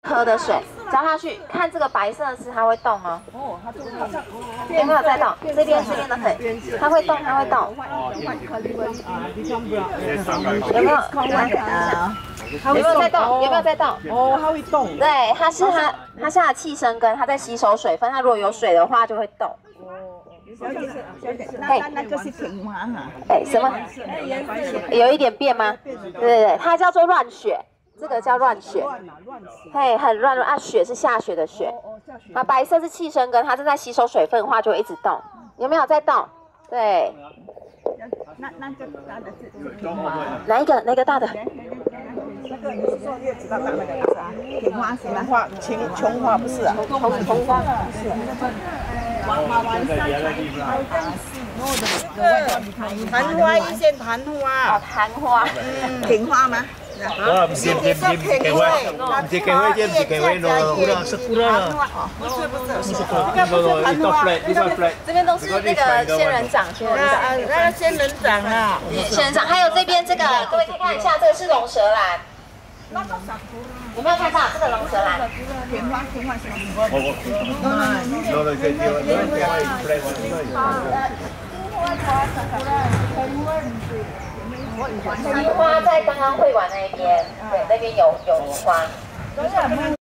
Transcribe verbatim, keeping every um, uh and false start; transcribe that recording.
喝的水浇下去，看这个白色的是它会动哦。 哦，它就是好像有没有在动？这边这边的很，它会动，它会动。有没有？啊，有没有在动？有没有在动？ 哦，它会动。 对，它是它它是它的气生根，它在吸收水分。它如果有水的话就会动。 小姐，小姐，那那那个是青蛙哈？ 哎，什么？有一点变吗？对对对，它叫做乱雪。 这个叫乱雪，嘿，很乱乱啊！雪是下雪的雪，啊，白色是气生根，它正在吸收水分的话就会一直动，有没有在动？对。 那那个大的是哪一个？哪个大的？ 那个你是说叶子大大那个是啊？挺花是吧？花青琼花不是啊？ 琼琼花不是。 娃娃娃山昙花一现昙花。 哦，昙花。 嗯，挺花吗？ 啊，不是不是不是给会，不是给会，这不是给会咯，不是是不是不是不是， 是这个昙花，这个 flat， 这边都是那个仙人掌，仙人掌， 那个仙人掌啊， 仙人掌，还有这边这个，各位可以看一下，这个是龙舌兰。有没有看到这个龙舌兰？ 天花天花是吗？ 樱花在刚刚会馆那边，对，那边有有樱花。